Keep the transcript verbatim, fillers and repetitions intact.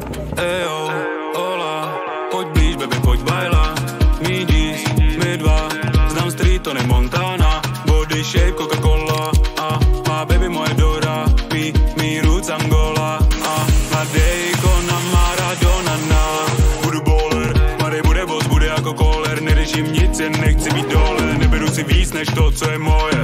Ejo, hola, pojď blíž, baby, pojď bajla. My G's, my dva, znám street, to ne Montana. Body shape, Coca-Cola, a má baby moje Dora. Mi, mi roots Angola, a Madejko na Maradona, na. Budu bowler, Madej bude boss, bude jako koler. Neřeším nic, jen nechci být dole. Neberu si víc než to, co je moje.